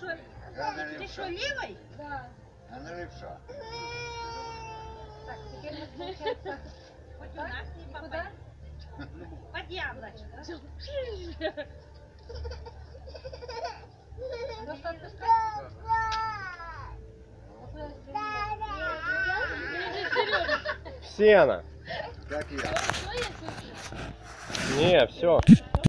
Ты что, левой? Да. Она левша. Так, теперь у нас получается Хоть у нас не куда? попадет. Под яблочко. Просто отпускай. Сена. Как я. Не, все.